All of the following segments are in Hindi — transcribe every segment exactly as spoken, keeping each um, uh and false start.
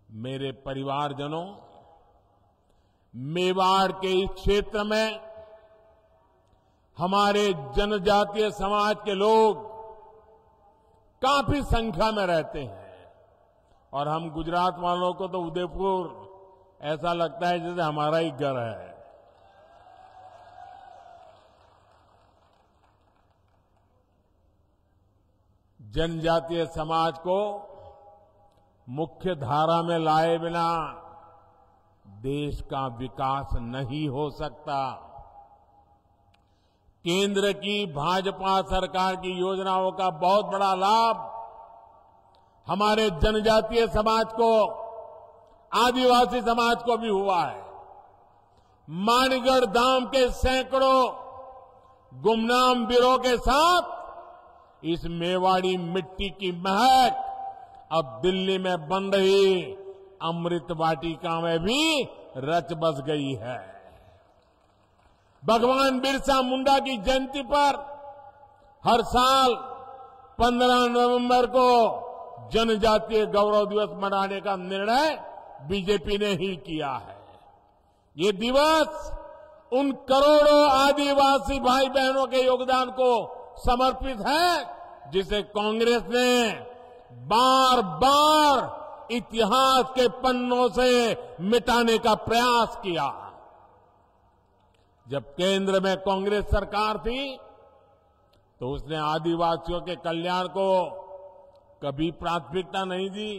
मेरे परिवारजनों, मेवाड़ के इस क्षेत्र में हमारे जनजातीय समाज के लोग काफी संख्या में रहते हैं और हम गुजरात वालों को तो उदयपुर ऐसा लगता है जैसे हमारा ही घर है। जनजातीय समाज को मुख्य धारा में लाए बिना देश का विकास नहीं हो सकता। केंद्र की भाजपा सरकार की योजनाओं का बहुत बड़ा लाभ हमारे जनजातीय समाज को, आदिवासी समाज को भी हुआ है। माणगढ़ धाम के सैकड़ों गुमनाम वीरों के साथ इस मेवाड़ी मिट्टी की महक अब दिल्ली में बन रही अमृत वाटिका में भी रच बस गई है। भगवान बिरसा मुंडा की जयंती पर हर साल पंद्रह नवंबर को जनजातीय गौरव दिवस मनाने का निर्णय बीजेपी ने ही किया है। ये दिवस उन करोड़ों आदिवासी भाई बहनों के योगदान को समर्पित है जिसे कांग्रेस ने बार बार इतिहास के पन्नों से मिटाने का प्रयास किया। जब केंद्र में कांग्रेस सरकार थी तो उसने आदिवासियों के कल्याण को कभी प्राथमिकता नहीं दी,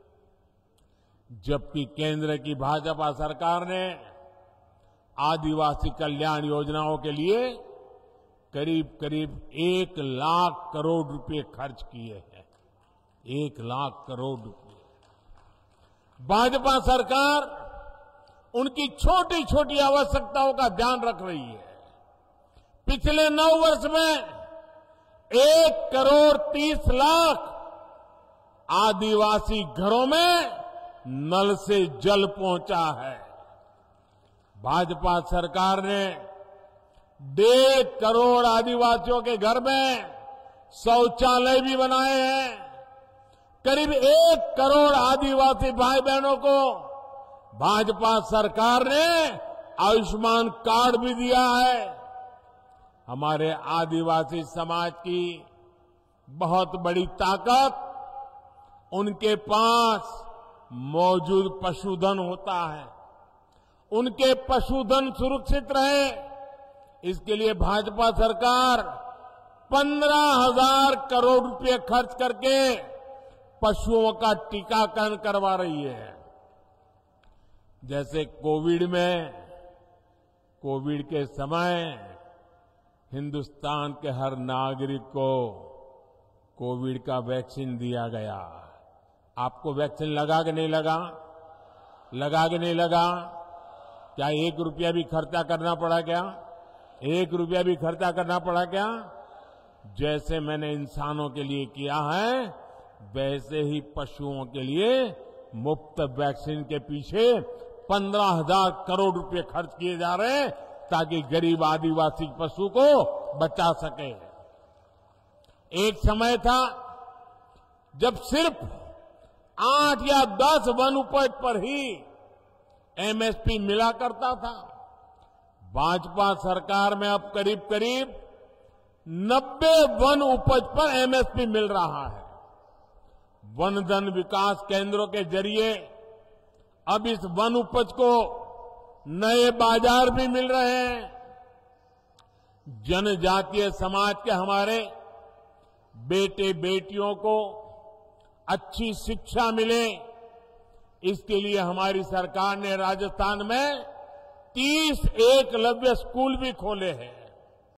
जबकि केंद्र की भाजपा सरकार ने आदिवासी कल्याण योजनाओं के लिए करीब करीब एक लाख करोड़ रुपए खर्च किए हैं। एक लाख करोड़ रुपए। भाजपा सरकार उनकी छोटी छोटी आवश्यकताओं का ध्यान रख रही है। पिछले नौ वर्ष में एक करोड़ तीस लाख आदिवासी घरों में नल से जल पहुंचा है। भाजपा सरकार ने डेढ़ करोड़ आदिवासियों के घर में शौचालय भी बनाए हैं। करीब एक करोड़ आदिवासी भाई बहनों को भाजपा सरकार ने आयुष्मान कार्ड भी दिया है। हमारे आदिवासी समाज की बहुत बड़ी ताकत उनके पास मौजूद पशुधन होता है। उनके पशुधन सुरक्षित रहे, इसके लिए भाजपा सरकार पंद्रह हजार करोड़ रुपए खर्च करके पशुओं का टीकाकरण करवा रही है। जैसे कोविड में कोविड के समय हिंदुस्तान के हर नागरिक को कोविड का वैक्सीन दिया गया। आपको वैक्सीन लगा कि नहीं लगा? लगा कि नहीं लगा? क्या एक रुपया भी खर्चा करना पड़ा क्या? एक रुपया भी खर्चा करना पड़ा क्या? जैसे मैंने इंसानों के लिए किया है, वैसे ही पशुओं के लिए मुफ्त वैक्सीन के पीछे पंद्रह हजार करोड़ रुपए खर्च किए जा रहे हैं ताकि गरीब आदिवासी पशु को बचा सके। एक समय था जब सिर्फ आठ या दस वन उपज पर ही एमएसपी मिला करता था। भाजपा सरकार में अब करीब करीब नब्बे वन उपज पर एमएसपी मिल रहा है। वन धन विकास केंद्रों के जरिए अब इस वन उपज को नए बाजार भी मिल रहे हैं। जनजातीय समाज के हमारे बेटे बेटियों को अच्छी शिक्षा मिले, इसके लिए हमारी सरकार ने राजस्थान में तीस एकलव्य स्कूल भी खोले हैं।